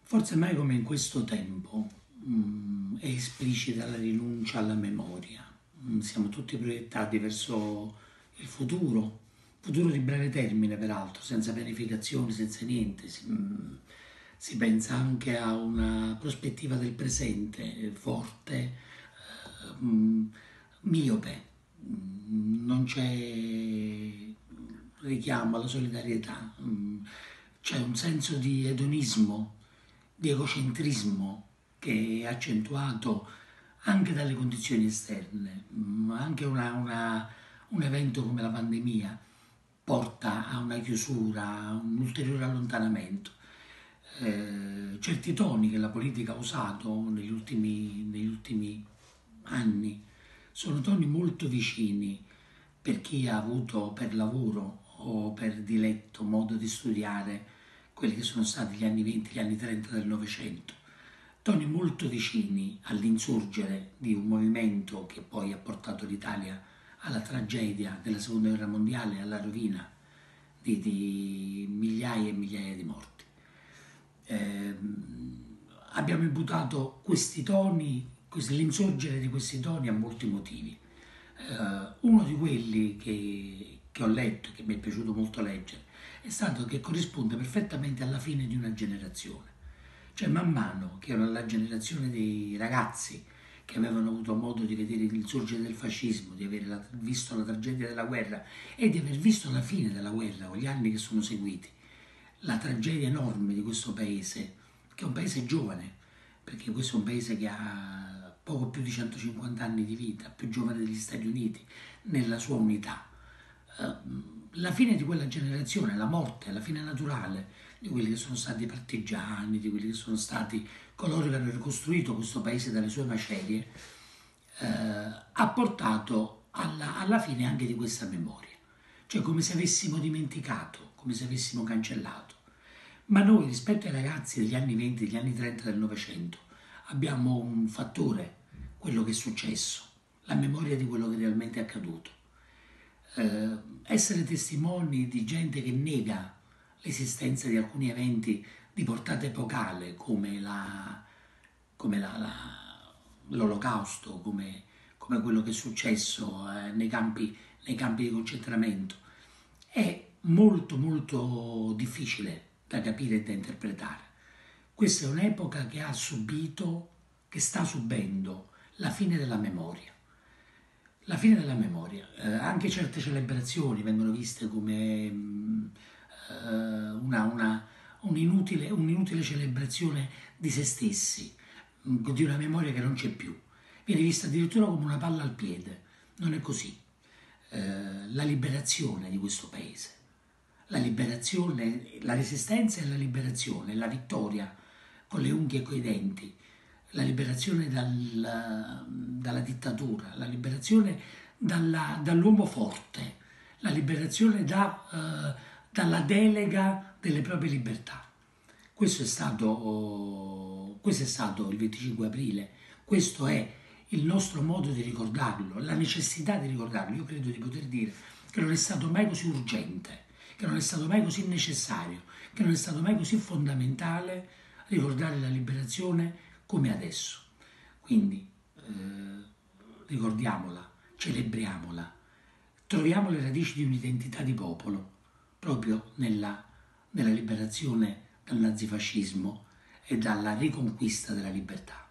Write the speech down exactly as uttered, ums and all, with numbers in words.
Forse mai come in questo tempo mm, è esplicita la rinuncia alla memoria. Mm, siamo tutti proiettati verso il futuro, futuro di breve termine peraltro, senza pianificazioni, senza niente. Si, mm, si pensa anche a una prospettiva del presente eh, forte, eh, mm, miope. Mm, non c'è richiamo alla solidarietà, mm, c'è un senso di edonismo, di egocentrismo che è accentuato anche dalle condizioni esterne, mm, anche una- una- un evento come la pandemia porta a una chiusura, a un ulteriore allontanamento. Eh, certi toni che la politica ha usato negli ultimi, negli ultimi anni sono toni molto vicini per chi ha avuto per lavoro o per diletto modo di studiare quelli che sono stati gli anni venti, gli anni trenta del Novecento, toni molto vicini all'insurgere di un movimento che poi ha portato l'Italia alla tragedia della Seconda Guerra Mondiale e alla rovina di, di migliaia e migliaia di morti. Eh, abbiamo imputato questi toni, l'insorgere di questi toni a molti motivi. Eh, uno di quelli che, che ho letto, che mi è piaciuto molto leggere, è stato che corrisponde perfettamente alla fine di una generazione. Cioè man mano che era la generazione dei ragazzi che avevano avuto modo di vedere il sorgere del fascismo, di aver la- visto la tragedia della guerra e di aver visto la fine della guerra o gli anni che sono seguiti, la tragedia enorme di questo paese, che è un paese giovane, perché questo è un paese che ha poco più di centocinquanta anni di vita, più giovane degli Stati Uniti, nella sua unità. Eh, La fine di quella generazione, la morte, la fine naturale di quelli che sono stati i partigiani, di quelli che sono stati coloro che hanno ricostruito questo paese dalle sue macerie, eh, ha portato alla, alla fine anche di questa memoria. Cioè come se avessimo dimenticato, come se avessimo cancellato. Ma noi rispetto ai ragazzi degli anni venti, degli anni trenta del Novecento, abbiamo un fattore, quello che è successo, la memoria di quello che realmente è accaduto. Eh, essere testimoni di gente che nega l'esistenza di alcuni eventi di portata epocale come la- come la- la- l'Olocausto, come, come quello che è successo eh, nei campi, nei campi di concentramento, è molto molto difficile da capire e da interpretare. Questa è un'epoca che ha subito, che sta subendo la fine della memoria. La fine della memoria. Eh, anche certe celebrazioni vengono viste come mh, eh, una, una- un'inutile, un'inutile celebrazione di se stessi, mh, di una memoria che non c'è più. Viene vista addirittura come una palla al piede. Non è così. Eh, la liberazione di questo paese, la liberazione, la resistenza e la liberazione, la vittoria con le unghie e coi denti, la liberazione dal- dalla dittatura, la liberazione dalla- dall'uomo forte, la liberazione da, eh, dalla delega delle proprie libertà. Questo è stato, questo è stato il venticinque aprile, questo è il nostro modo di ricordarlo, la necessità di ricordarlo. Io credo di poter dire che non è stato mai così urgente, che non è stato mai così necessario, che non è stato mai così fondamentale ricordare la liberazione come adesso. Quindi eh, ricordiamola, celebriamola, troviamo le radici di un'identità di popolo proprio nella, nella liberazione dal nazifascismo e dalla riconquista della libertà.